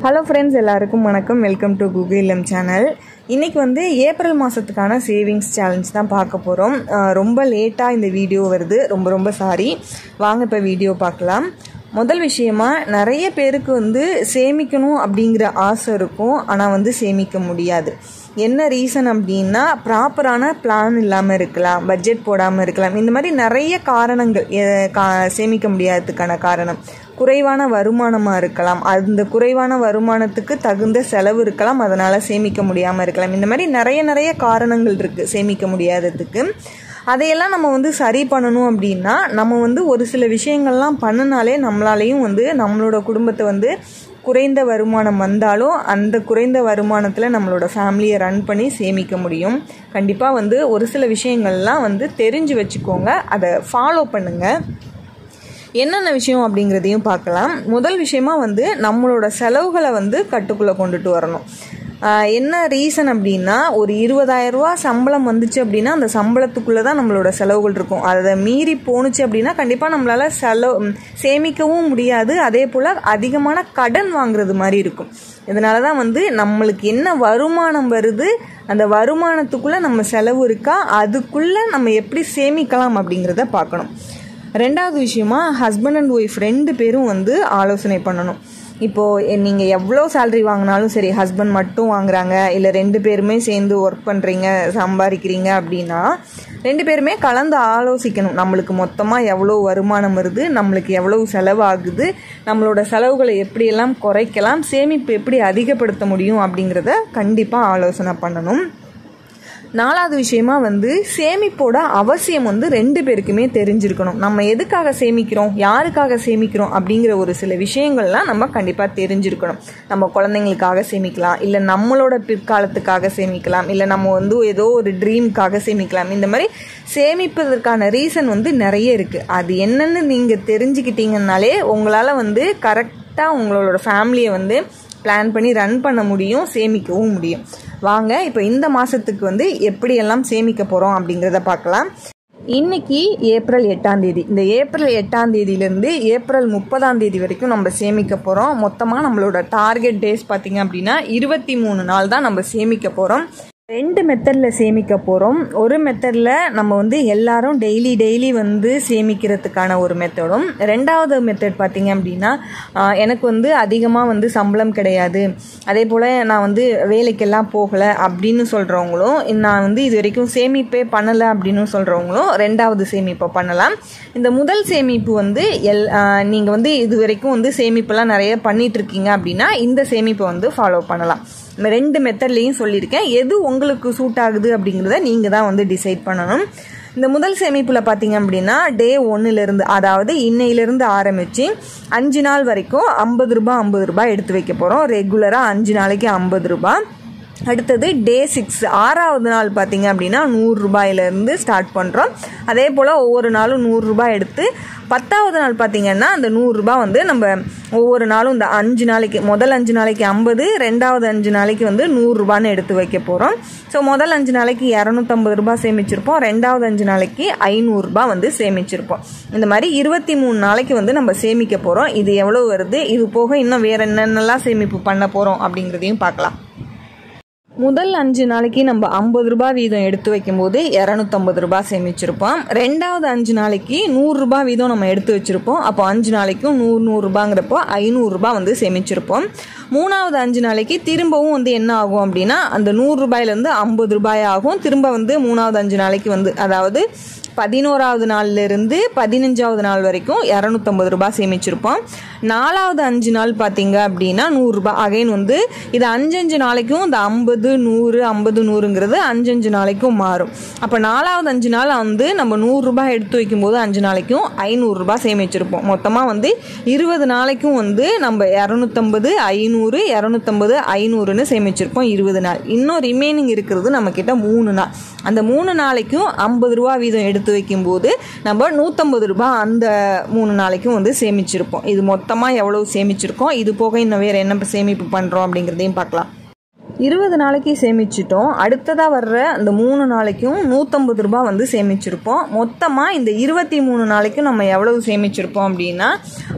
Hello friends, எல்லாருக்கும் வணக்கம். Welcome to Google இல்லம் சேனல். இன்றைக்கி வந்து ஏப்ரல் மாதத்துக்கான சேவிங்ஸ் சேலஞ்ச் தான் பார்க்க போகிறோம். ரொம்ப லேட்டாக இந்த வீடியோ வருது, ரொம்ப சாரி. வாங்க இப்போ வீடியோ பார்க்கலாம். முதல் விஷயமா, நிறைய பேருக்கு வந்து சேமிக்கணும் அப்படிங்கிற ஆசை இருக்கும், ஆனால் வந்து சேமிக்க முடியாது. என்ன ரீசன் அப்படின்னா, ப்ராப்பரான பிளான் இல்லாமல் இருக்கலாம், பட்ஜெட் போடாமல் இருக்கலாம். இந்த மாதிரி நிறைய காரணங்கள் சேமிக்க முடியாததுக்கான காரணம். குறைவான வருமானமாக இருக்கலாம், அந்த குறைவான வருமானத்துக்கு தகுந்த செலவு இருக்கலாம், அதனால் சேமிக்க முடியாமல் இருக்கலாம். இந்த மாதிரி நிறைய காரணங்கள் இருக்குது சேமிக்க முடியாததுக்கு. அதையெல்லாம் நம்ம வந்து சரி பண்ணணும் அப்படின்னா, நம்ம வந்து ஒரு சில விஷயங்கள்லாம் பண்ணினாலே நம்மளாலேயும் வந்து நம்மளோட குடும்பத்தை வந்து குறைந்த வருமானம் வந்தாலும் அந்த குறைந்த வருமானத்தில் நம்மளோட ஃபேமிலியை ரன் பண்ணி சேமிக்க முடியும். கண்டிப்பாக வந்து ஒரு சில விஷயங்கள்லாம் வந்து தெரிஞ்சு வச்சுக்கோங்க, அதை ஃபாலோ பண்ணுங்கள். என்னென்ன விஷயம் அப்படிங்கிறதையும் பார்க்கலாம். முதல் விஷயமா வந்து நம்மளோட செலவுகளை வந்து கட்டுக்குள்ளே கொண்டுட்டு வரணும். என்ன ரீசன் அப்படின்னா, ஒரு 20,000 ரூபா சம்பளம் வந்துச்சு அப்படின்னா அந்த சம்பளத்துக்குள்ளே தான் நம்மளோட செலவுகள் இருக்கும். அதை மீறி போணுச்சு அப்படின்னா கண்டிப்பாக நம்மளால் சேமிக்கவும் முடியாது. அதே போல் அதிகமான கடன் வாங்குறது மாதிரி இருக்கும். இதனால தான் வந்து நம்மளுக்கு என்ன வருமானம் வருது, அந்த வருமானத்துக்குள்ளே நம்ம செலவு இருக்கா, அதுக்குள்ளே நம்ம எப்படி சேமிக்கலாம் அப்படிங்கிறத பார்க்கணும். ரெண்டாவது விஷயமா, ஹஸ்பண்ட் அண்ட் ஒய்ஃப் 2 பேரும் வந்து ஆலோசனை பண்ணணும். இப்போது நீங்கள் எவ்வளோ சேலரி வாங்கினாலும் சரி, ஹஸ்பண்ட் மட்டும் வாங்குறாங்க இல்லை 2 பேருமே சேர்ந்து ஒர்க் பண்ணுறீங்க, சம்பாதிக்கிறீங்க அப்படின்னா 2 பேருமே கலந்து ஆலோசிக்கணும். நம்மளுக்கு மொத்தமாக எவ்வளோ வருமானம் வருது, நம்மளுக்கு எவ்வளவு செலவு ஆகுது, நம்மளோட செலவுகளை எப்படியெல்லாம் குறைக்கலாம், சேமிப்பு எப்படி அதிகப்படுத்த முடியும் அப்படிங்கிறத கண்டிப்பாக ஆலோசனை பண்ணணும். 4வது விஷயமா வந்து சேமிப்போட அவசியம் வந்து 2 பேருக்குமே தெரிஞ்சிருக்கணும். நம்ம எதுக்காக சேமிக்கிறோம், யாருக்காக சேமிக்கிறோம் அப்படிங்கிற ஒரு சில விஷயங்கள்லாம் நம்ம கண்டிப்பாக தெரிஞ்சிருக்கணும். நம்ம குழந்தைங்களுக்காக சேமிக்கலாம், இல்லை நம்மளோட பிற்காலத்துக்காக சேமிக்கலாம், இல்லை நம்ம வந்து ஏதோ ஒரு ட்ரீமுக்காக சேமிக்கலாம். இந்த மாதிரி சேமிப்பதற்கான ரீசன் வந்து நிறைய இருக்குது. அது என்னன்னு நீங்கள் தெரிஞ்சுக்கிட்டீங்கன்னாலே உங்களால் வந்து கரெக்டாக உங்களோட ஃபேமிலியை வந்து பிளான் பண்ணி ரன் பண்ண முடியும், சேமிக்கவும் முடியும். வாங்க இப்போ இந்த மாதத்துக்கு வந்து எப்படியெல்லாம் சேமிக்க போகிறோம் அப்படிங்கிறத பார்க்கலாம். இன்னைக்கு ஏப்ரல் 8ஆம் தேதி. இந்த ஏப்ரல் 8ஆம் தேதியிலேருந்து ஏப்ரல் 30ஆம் தேதி வரைக்கும் நம்ம சேமிக்க போகிறோம். மொத்தமாக நம்மளோட டார்கெட் டேஸ் பார்த்திங்க அப்படின்னா 23 நாள் தான் நம்ம சேமிக்க போகிறோம். 2 மெத்தடில் சேமிக்க போகிறோம். ஒரு மெத்தடில் நம்ம வந்து எல்லாரும் டெய்லி வந்து சேமிக்கிறதுக்கான ஒரு மெத்தடும், 2வது மெத்தட் பார்த்திங்க அப்படின்னா, எனக்கு வந்து அதிகமாக வந்து சம்பளம் கிடையாது, அதே போல் நான் வந்து வேலைக்கெல்லாம் போகலை அப்படின்னு சொல்கிறவங்களும், நான் வந்து இது வரைக்கும் சேமிப்பே பண்ணலை அப்படின்னு சொல்கிறவங்களும் 2வது சேமிப்பை பண்ணலாம். இந்த முதல் சேமிப்பு வந்து நீங்கள் வந்து இது வரைக்கும் வந்து சேமிப்பெல்லாம் நிறைய பண்ணிகிட்ருக்கீங்க அப்படின்னா இந்த சேமிப்பை வந்து ஃபாலோ பண்ணலாம். 2 மெத்தட்லேயும் சொல்லியிருக்கேன். எது உங்களுக்கு சூட் ஆகுது அப்படிங்கிறத நீங்கள் தான் வந்து டிசைட் பண்ணணும். இந்த முதல் சேமிப்பில் பார்த்தீங்க அப்படின்னா, டே 1லேருந்து, அதாவது இன்னையிலேருந்து ஆரம்பித்து 5 நாள் வரைக்கும் 50 ரூபாய் எடுத்து வைக்க போகிறோம். ரெகுலராக 5 நாளைக்கு 50 ரூபாய். அடுத்தது டே 6, 6வது நாள் பார்த்தீங்க அப்படின்னா 100 ரூபாயிலேருந்து ஸ்டார்ட் பண்ணுறோம். அதே போல் ஒவ்வொரு நாளும் 100 ரூபாய் எடுத்து 10வது நாள் பார்த்திங்கன்னா அந்த 100 ரூபாய் வந்து நம்ம ஒவ்வொரு நாளும் இந்த 5 நாளைக்கு, முதல் 5 நாளைக்கு 50, 2வது 5 நாளைக்கு வந்து 100 ரூபான்னு எடுத்து வைக்க போகிறோம். ஸோ முதல் 5 நாளைக்கு 250 ரூபாய் சேமிச்சிருப்போம், 2வது 5 நாளைக்கு 500 ரூபாய் வந்து சேமிச்சிருப்போம். இந்த மாதிரி 23 நாளைக்கு வந்து நம்ம சேமிக்க போகிறோம். இது எவ்வளோ வருது, இது போக இன்னும் வேறு என்னென்னலாம் சேமிப்பு பண்ண போகிறோம் அப்படிங்கிறதையும் பார்க்கலாம். முதல் 5 நாளைக்கு நம்ம 50 ரூபாய் வீதம் எடுத்து வைக்கும்போது 250 ரூபாய் சேமிச்சிருப்போம். 2வது 5 நாளைக்கு 100 ரூபாய் வீதம் நம்ம எடுத்து வச்சுருப்போம். அப்போ 5 நாளைக்கும் 100 ரூபாங்கிறப்போ 500 ரூபாய் வந்து சேமிச்சிருப்போம். 3வது 5 நாளைக்கு திரும்பவும் வந்து என்ன ஆகும் அப்படின்னா, அந்த 100 ரூபாயிலேருந்து 50 ரூபாய் ஆகும். திரும்ப வந்து 3வது 5 நாளைக்கு வந்து, அதாவது 11வது நாள்லேருந்து 15வது நாள் வரைக்கும் 250 ரூபாய் சேமிச்சிருப்போம். 4வது 5 நாள் பார்த்தீங்க அப்படின்னா 100 ரூபாய். அகைன் வந்து இது 5 நாளைக்கும் இந்த 50 100 50 100ங்கிறது 5 நாளைக்கும் மாறும். அப்போ 4வது 5 நாள் வந்து நம்ம 100 ரூபாய் எடுத்து வைக்கும்போது 5 நாளைக்கும் 500 ரூபாய் சேமிச்சிருப்போம். மொத்தமாக வந்து 20 நாளைக்கும் வந்து நம்ம 250 500 250 500ன்னு சேமிச்சிருப்போம் 20 நாள். இன்னும் ரிமைனிங் இருக்கிறது நம்மக்கிட்ட 3 நாள். அந்த 3 நாளைக்கும் 50 ரூபா வீதம் எடுத்து வைக்கும்போது நம்ம 150 ரூபாய் அந்த 3 நாளைக்கும் வந்து சேமிச்சிருப்போம். இது மொத்தமாக எவ்வளவு சேமிச்சிருக்கோம், இது போக இன்னும் வேறு என்ன சேமிப்பு பண்ணுறோம் அப்படிங்கிறதையும் பார்க்கலாம். 20 நாளைக்கு சேமிச்சிட்டோம். அடுத்ததாக வர்ற அந்த 3 நாளைக்கும் 150 ரூபா வந்து சேமிச்சிருப்போம். மொத்தமாக இந்த 23 நாளைக்கும் நம்ம எவ்வளவு சேமிச்சிருப்போம் அப்படின்னா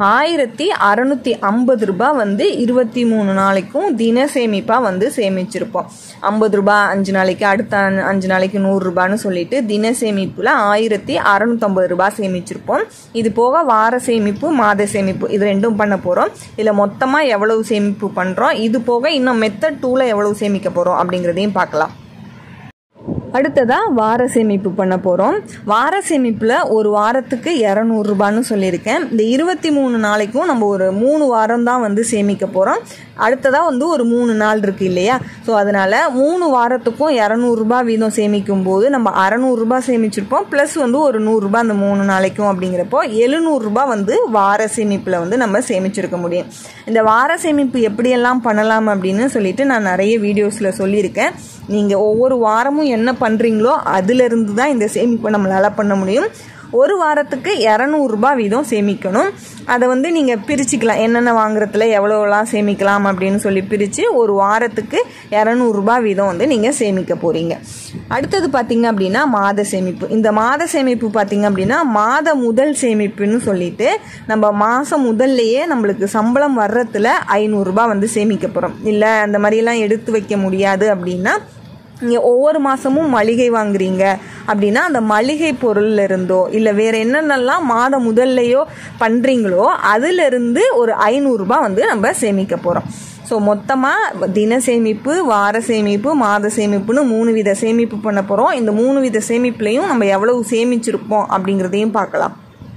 1650 ரூபா வந்து 23 நாளைக்கும் தின சேமிப்பாக வந்து சேமிச்சிருப்போம். 50 ரூபா 5 நாளைக்கு, அடுத்த 5 நாளைக்கு 100 ரூபான்னு சொல்லிட்டு தின சேமிப்பில் 1650 ரூபா சேமிச்சிருப்போம். இது போக வார சேமிப்பு, மாத சேமிப்பு இது ரெண்டும் பண்ண போகிறோம். இதில் மொத்தமாக எவ்வளவு சேமிப்பு பண்ணுறோம், இது போக இன்னும் மெத்தட் 2ல் எவ்வளவு சேமிக்க போகிறோம் அப்படிங்கிறதையும் பார்க்கலாம். அடுத்ததாக வார சேமிப்பு பண்ண போகிறோம். வார சேமிப்பில் ஒரு வாரத்துக்கு 200 ரூபான்னு சொல்லியிருக்கேன். இந்த 23 நாளைக்கும் நம்ம ஒரு 3 வாரம் தான் வந்து சேமிக்க போகிறோம். அடுத்ததாக வந்து ஒரு 3 நாள் இருக்குது இல்லையா? ஸோ அதனால் 3 வாரத்துக்கும் 200 ரூபா வீதம் சேமிக்கும் போது நம்ம 600 ரூபா சேமிச்சிருப்போம். ப்ளஸ் வந்து ஒரு 100 ரூபா அந்த 3 நாளைக்கும் அப்படிங்கிறப்போ 700 ரூபா வந்து வார சேமிப்பில் வந்து நம்ம சேமிச்சிருக்க முடியும். இந்த வார சேமிப்பு எப்படியெல்லாம் பண்ணலாம் அப்படின்னு சொல்லிட்டு நான் நிறைய வீடியோஸில் சொல்லியிருக்கேன். நீங்கள் ஒவ்வொரு வாரமும் என்ன பண்ணுறீங்களோ அதிலிருந்து தான் இந்த சேமிப்பை நம்மளால் பண்ண முடியும். ஒரு வாரத்துக்கு 200 ரூபா வீதம் சேமிக்கணும். அதை வந்து நீங்கள் பிரிச்சுக்கலாம், என்னென்ன வாங்குறதுல எவ்வளோலாம் சேமிக்கலாம் அப்படின்னு சொல்லி பிரித்து ஒரு வாரத்துக்கு 200 ரூபா வீதம் வந்து நீங்கள் சேமிக்க போகிறீங்க. அடுத்தது பார்த்திங்க அப்படின்னா மாத சேமிப்பு. இந்த மாத சேமிப்பு பார்த்திங்க அப்படின்னா மாத முதல் சேமிப்புன்னு சொல்லிட்டு நம்ம மாதம் முதல்லையே நம்மளுக்கு சம்பளம் வர்றதுல 500 ரூபா வந்து சேமிக்க போகிறோம். இல்லை அந்த மாதிரிலாம் எடுத்து வைக்க முடியாது அப்படின்னா நீங்கள் ஒவ்வொரு மாதமும் மளிகை வாங்குறீங்க அப்படின்னா அந்த மளிகை பொருள்ல இருந்தோ இல்லை வேறு என்னென்னலாம் மாதம் முதல்லையோ பண்ணுறீங்களோ அதிலிருந்து ஒரு 500 ரூபா வந்து நம்ம சேமிக்க போகிறோம். ஸோ மொத்தமாக தின சேமிப்பு, வார சேமிப்பு, மாத சேமிப்புன்னு 3 வித சேமிப்பு பண்ண போகிறோம். இந்த 3 வித சேமிப்புலையும் நம்ம எவ்வளவு சேமிச்சிருப்போம் அப்படிங்கிறதையும் பார்க்கலாம்.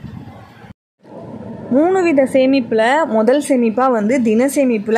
3 வித சேமிப்பில் முதல் சேமிப்பாக வந்து தின சேமிப்பில்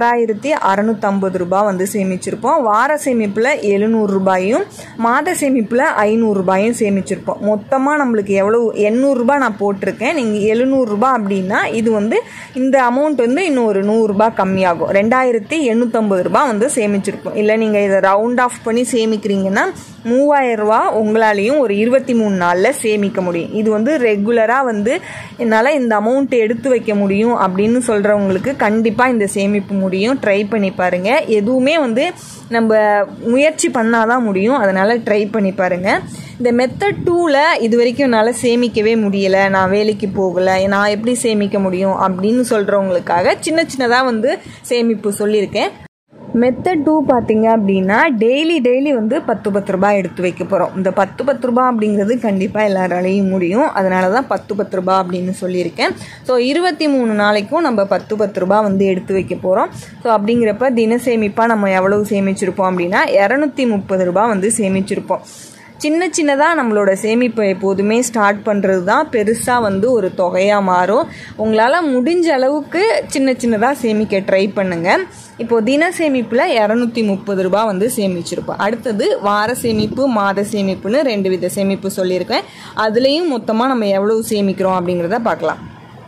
6650 ரூபா வந்து சேமிச்சிருப்போம். வார சேமிப்பில் 700 ரூபாயும், மாத சேமிப்பில் 500 ரூபாயும் சேமிச்சிருப்போம். மொத்தமாக நம்மளுக்கு எவ்வளவு 800 ரூபா நான் போட்டிருக்கேன். நீங்கள் 700 ரூபா அப்படின்னா இது வந்து இந்த அமௌண்ட் வந்து இன்னும் ஒரு 100 ரூபா கம்மியாகும். 2850 ரூபா வந்து சேமிச்சிருப்போம். இல்லை நீங்கள் இதை ரவுண்ட் ஆஃப் பண்ணி சேமிக்கிறீங்கன்னா 3000 ரூபா உங்களாலையும் ஒரு 23 நாளில் சேமிக்க முடியும். இது வந்து ரெகுலராக வந்து என்னால் இந்த அமௌண்ட் எடுத்து வைக்க முடியும் அப்படின்னு சொல்கிறவங்களுக்கு கண்டிப்பாக இந்த சேமிப்பு முடியும். ட்ரை பண்ணி பாருங்கள். எதுவுமே வந்து நம்ம முயற்சி பண்ணாதான் முடியும். அதனால் ட்ரை பண்ணி பாருங்கள். இந்த மெத்தட் 2ல் இது வரைக்கும் என்னால் சேமிக்கவே முடியலை, நான் வேலைக்கு போகலை, நான் எப்படி சேமிக்க முடியும் அப்படின்னு சொல்கிறவங்களுக்காக சின்ன சின்னதாக வந்து சேமிப்பு சொல்லியிருக்கேன். மெத்தட் 2 பார்த்தீங்க அப்படின்னா டெய்லி வந்து 10 ரூபா எடுத்து வைக்க போகிறோம். இந்த 10 ரூபா அப்படிங்கிறது கண்டிப்பாக எல்லாராலையும் முடியும். அதனால தான் 10 ரூபா அப்படின்னு சொல்லியிருக்கேன். ஸோ 23 நாளைக்கும் நம்ம 10 ரூபா வந்து எடுத்து வைக்க போகிறோம். ஸோ அப்படிங்கிறப்ப தின சேமிப்பாக நம்ம எவ்வளவு சேமிச்சிருப்போம் அப்படின்னா 230 ரூபா வந்து சேமிச்சிருப்போம். சின்னதாக நம்மளோட சேமிப்பை எப்போதுமே ஸ்டார்ட் பண்ணுறது தான் பெருசாக வந்து ஒரு தொகையாக மாறும். உங்களால் முடிஞ்ச அளவுக்கு சின்னதாக சேமிக்க ட்ரை பண்ணுங்கள். இப்போது தின சேமிப்பில் 230 ரூபா வந்து சேமிச்சிருப்போம். அடுத்தது வார சேமிப்பு, மாத சேமிப்புன்னு 2 வித சேமிப்பு சொல்லியிருக்கேன். அதுலேயும் மொத்தமாக நம்ம எவ்வளவு சேமிக்கிறோம் அப்படிங்கிறத பார்க்கலாம்.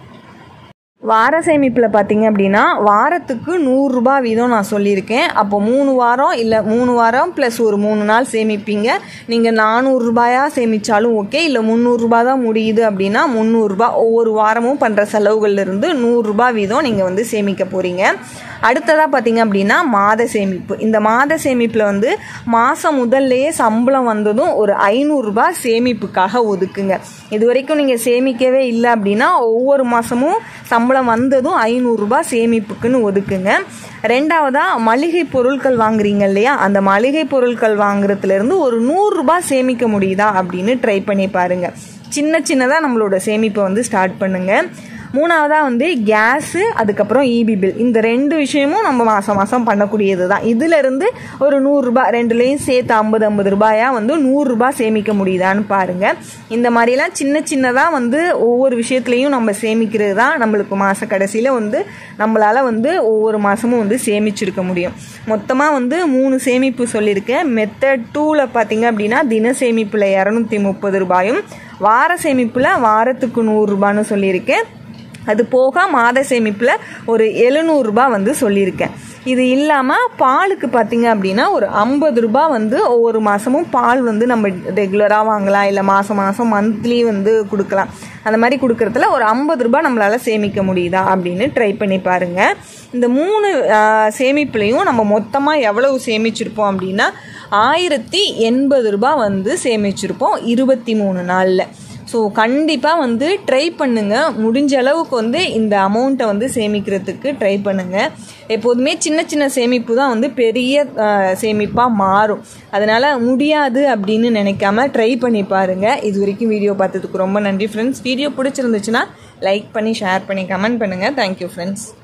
வார சேமிப்பில் பார்த்தீங்க அப்படின்னா வாரத்துக்கு 100 ரூபா வீதம் நான் சொல்லியிருக்கேன். அப்போ 3 வாரம் இல்லை 3 வாரம் ப்ளஸ் ஒரு 3 நாள் சேமிப்பீங்க. நீங்கள் 400 ரூபாயாக சேமித்தாலும் ஓகே, இல்லை 300 ரூபா தான் முடியுது அப்படின்னா 300 ரூபா ஒவ்வொரு வாரமும் பண்ணுற செலவுகள்லேருந்து 100 ரூபா வீதம் நீங்கள் வந்து சேமிக்க போகிறீங்க. அடுத்ததாக பார்த்தீங்க அப்படின்னா மாத சேமிப்பு. இந்த மாத சேமிப்பில் வந்து மாதம் முதல்லையே சம்பளம் வந்ததும் ஒரு 500 ரூபா சேமிப்புக்காக ஒதுக்குங்க. இது வரைக்கும் நீங்கள் சேமிக்கவே இல்லை அப்படின்னா ஒவ்வொரு மாதமும் சம்பளம் வந்ததும் 500 ரூபா சேமிப்புக்குன்னு ஒதுக்குங்க. ரெண்டாவதாக மளிகை பொருட்கள் வாங்குறீங்க இல்லையா, அந்த மளிகை பொருட்கள் வாங்குறதுலேருந்து ஒரு 100 ரூபா சேமிக்க முடியுதா அப்படின்னு ட்ரை பண்ணி பாருங்கள். சின்னதாக நம்மளோட சேமிப்பை வந்து ஸ்டார்ட் பண்ணுங்கள். மூணாவதாக வந்து கேஸு, அதுக்கப்புறம் இபி பில். இந்த 2 விஷயமும் நம்ம மாதம் பண்ணக்கூடியது தான். இதிலிருந்து ஒரு 100 ரூபா ரெண்டுலேயும் சேர்த்து 50 ரூபாயாக வந்து 100 ரூபா சேமிக்க முடியுதான்னு பாருங்கள். இந்த மாதிரிலாம் சின்னதாக வந்து ஒவ்வொரு விஷயத்துலையும் நம்ம சேமிக்கிறது தான் நம்மளுக்கு மாத கடைசியில் வந்து நம்மளால் வந்து ஒவ்வொரு மாதமும் வந்து சேமிச்சிருக்க முடியும். மொத்தமாக வந்து 3 சேமிப்பு சொல்லியிருக்கேன். மெத்தட் 2ல் பார்த்தீங்க அப்படின்னா தின சேமிப்பில் 230 ரூபாயும், வார சேமிப்பில் வாரத்துக்கு 100 ரூபான்னு சொல்லியிருக்கேன். அது போக மாத சேமிப்பில் ஒரு 700 ரூபாய் வந்து சொல்லியிருக்கேன். இது இல்லாமல் பாலுக்கு பார்த்தீங்க அப்படின்னா ஒரு 50 ரூபாய் வந்து ஒவ்வொரு மாதமும் பால் வந்து நம்ம ரெகுலராக வாங்கலாம், இல்லை மாதம் மாதம் மந்த்லி வந்து கொடுக்கலாம். அந்த மாதிரி கொடுக்கறதுல ஒரு 50 ரூபாய் நம்மளால் சேமிக்க முடியுதா அப்படின்னு ட்ரை பண்ணி பாருங்கள். இந்த 3 சேமிப்புலையும் நம்ம மொத்தமாக எவ்வளவு சேமிச்சிருப்போம் அப்படின்னா 1080 ரூபாய் வந்து சேமிச்சிருப்போம் 23 நாளில். ஸோ கண்டிப்பாக வந்து ட்ரை பண்ணுங்கள். முடிஞ்ச அளவுக்கு வந்து இந்த அமௌண்ட்டை வந்து சேமிக்கிறதுக்கு ட்ரை பண்ணுங்கள். எப்போதுமே சின்ன சின்ன சேமிப்பு தான் வந்து பெரிய சேமிப்பாக மாறும். அதனால் முடியாது அப்படின்னு நினைக்காம ட்ரை பண்ணி பாருங்கள். இது வரைக்கும் வீடியோ பார்த்ததுக்கு ரொம்ப நன்றி ஃப்ரெண்ட்ஸ். வீடியோ பிடிச்சிருந்துச்சுன்னா லைக் பண்ணி ஷேர் பண்ணி கமெண்ட் பண்ணுங்கள். Thank you friends.